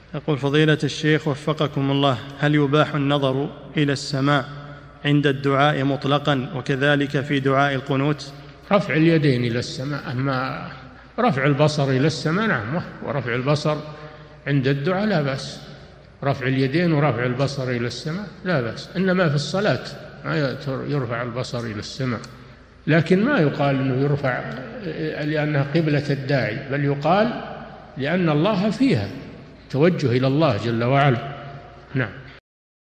يقول فضيلة الشيخ وفقكم الله، هل يباح النظر إلى السماء عند الدعاء مطلقا وكذلك في دعاء القنوت؟ رفع اليدين إلى السماء، أما رفع البصر إلى السماء نعم، ورفع البصر عند الدعاء لا بأس، رفع اليدين ورفع البصر إلى السماء لا بأس، إنما في الصلاة ما يرفع البصر إلى السماء، لكن ما يقال أنه يرفع لأنها قبلة الداعي، بل يقال لأن الله فيها، توجه إلى الله جل وعلا. نعم.